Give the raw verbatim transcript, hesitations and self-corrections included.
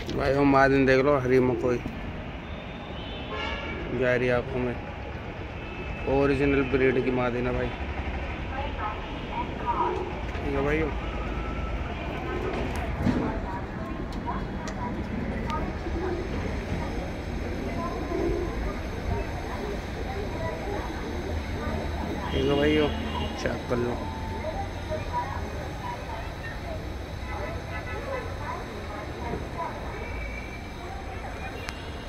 भाई हम मादिन देख लो, हरी मकोई गहरी आंखों में, ओरिजिनल ब्रीड की मादिन है भाई। ठीक है भाई। ठीक है भाई, चेक कर लो।